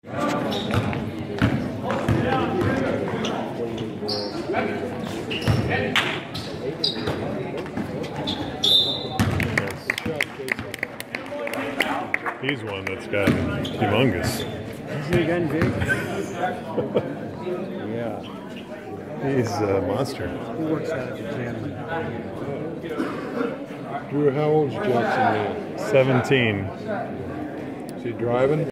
He's one that's got humongous. Is he again big? Yeah. He's a monster. He works out at the gym. Drew, how old's Jackson now? 17. Is he driving?